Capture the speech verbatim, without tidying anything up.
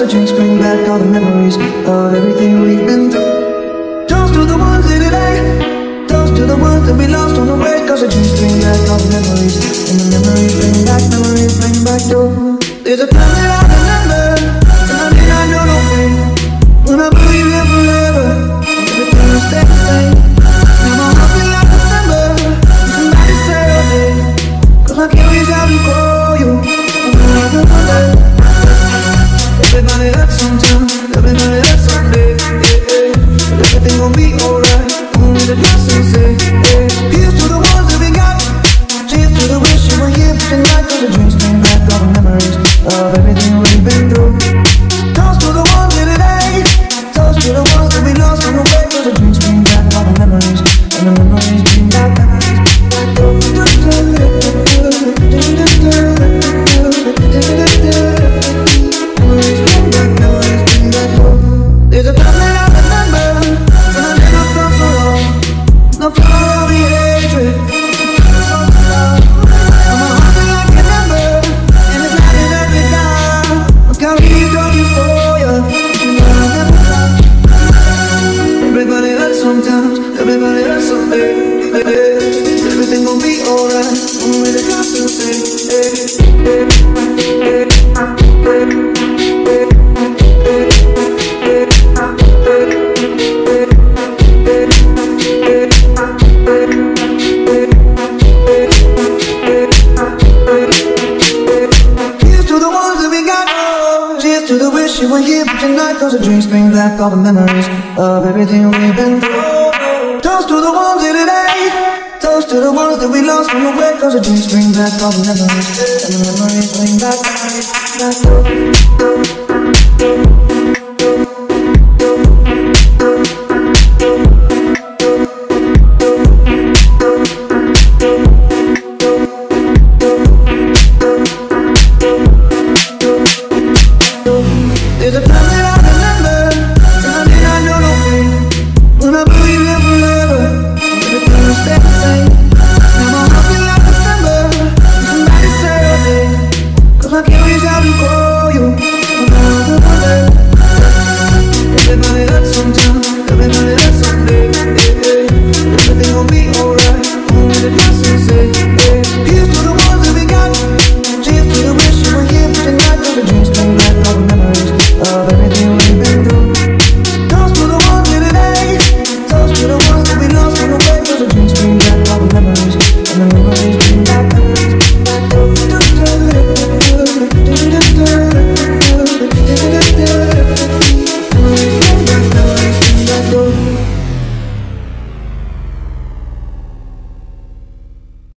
drinks bring back all the memories of everything we've been through. Toast to the ones in today, toast to the ones that we lost on the way. Cause the drinks bring back all the memories, and the memories bring back, memories bring back you. There's a time that I remember, and I did not know no pain. When I believe in forever, everything will stay the same. Now my heart feel like December, somebody say your name. Cause I can't reach out and call you, I'm gonna one day. Everybody hurts sometimes, everybody hurts someday, yeah, yeah. But everything gon' be alright, only the blessings say, yeah. Here's to the ones that we got, cheers to the wish you were here tonight. Cause the drinks bring back all the memories of everything we've been through. Toast to the ones in today, toast to the ones that we lost on the way. Cause the drinks bring back all the memories, and the memories bring back, memories bring back you. There's a time that I remember, when I never felt so long. No for all the hatred, so loud. And my heart feel like an ember, and it's not that let me down. Look how he told you for you, but you know I never stop. Everybody hurts sometimes, everybody hurts someday, yeah, yeah. Everything gon' be alright, only the gods will say, yeah, yeah, yeah, yeah, yeah. You were here but tonight. Cause the drinks bring back all the memories of everything we've been through. Toast to the ones in today, toast to the ones that we lost on the way. Cause the drinks bring back all the memories, and the memories bring back, memories back. There's a time that I remember, and I did not know no pain. When I believe in forever, everything will stay the same. Now my heart feel like December, somebody say your name. Cause I can't reach out and call you, I'm gonna one day. Everybody hurts sometimes, everybody hurts.